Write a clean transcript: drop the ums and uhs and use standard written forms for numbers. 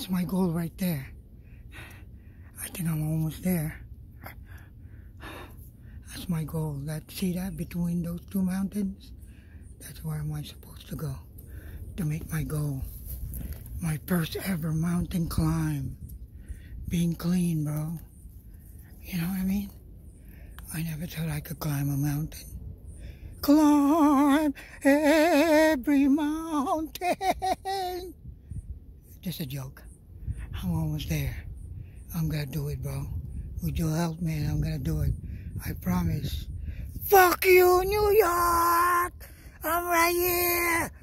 That's my goal right there. I think I'm almost there. That's my goal. See that between those two mountains? That's where am I supposed to go to make my goal. My first ever mountain climb. Being clean, bro. You know what I mean? I never thought I could climb a mountain. Climb every mountain. Just a joke. I'm almost there. I'm gonna do it, bro. With your help, man, I'm gonna do it. I promise. Fuck you, New York! I'm right here!